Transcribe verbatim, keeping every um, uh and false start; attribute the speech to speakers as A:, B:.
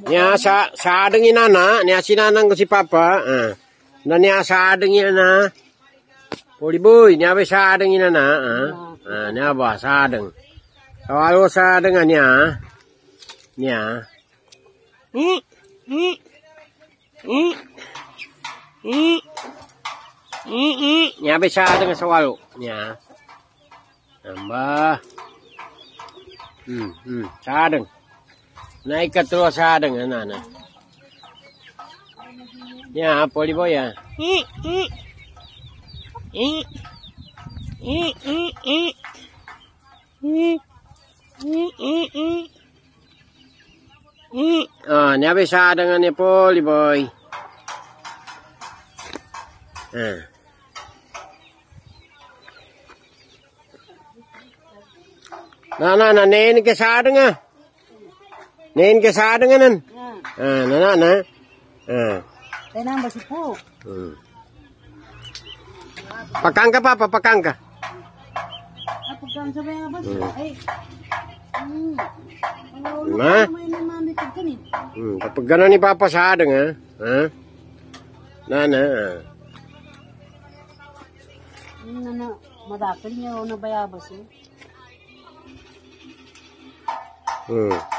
A: Nya sa sa dengin anak, nya si nanang ko si papa. Ah. Na nya sa dengin anak. Poli boy, nya be sa dengin anak, ah. Ah, nya ba sa deng. Kalau sa dengan nya. Nya. Ni ni ni ni ni nya be sa dengan sawalu, nya. Nambah. Hmm, hmm, sa deng. Naik ke terus ada dengan anak. Ya, poli boy ya. I i i i i i i i i i. Ah, ni habis ada dengan ni poli boy. Ah. Nah, nah, nah, ni ke sa dengan. Nen ke sa dengan ah, na na. Ah.
B: Tenang basi po.
A: Hmm. Pakang ka papa, pakang ka.
B: Pakang sa mga basi. Ay. Hmm.
A: Ma? Hmm, kapag gano'n ni papa sa adeng ha. Ha? Na na.
B: Na na, madakil niya o nabayabas eh.
A: Hmm.